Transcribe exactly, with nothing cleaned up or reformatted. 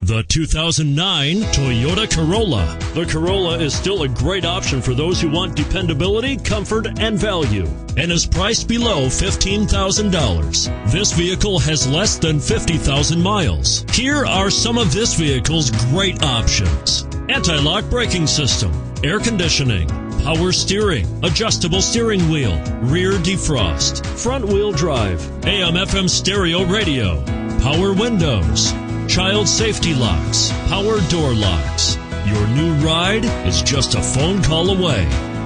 The two thousand nine Toyota Corolla. The Corolla is still a great option for those who want dependability, comfort, and value, and is priced below fifteen thousand dollars. This vehicle has less than fifty thousand miles. Here are some of this vehicle's great options: anti-lock braking system, air conditioning, power steering, adjustable steering wheel, rear defrost, front wheel drive, A M F M stereo radio, power windows, child safety locks, power door locks. Your new ride is just a phone call away.